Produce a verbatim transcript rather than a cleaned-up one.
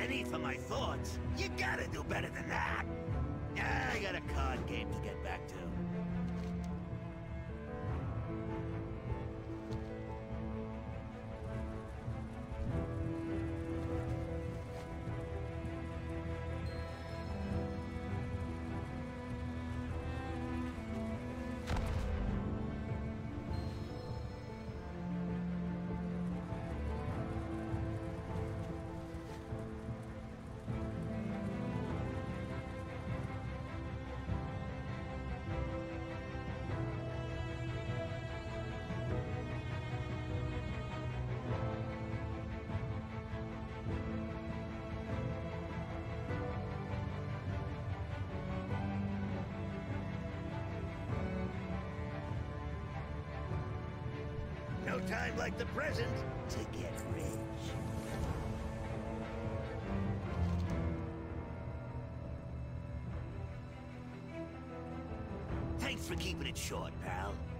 penny for my thoughts. You gotta do better than that. Ah, I got a card game to get back to. No time like the present to get rich. Thanks for keeping it short, pal.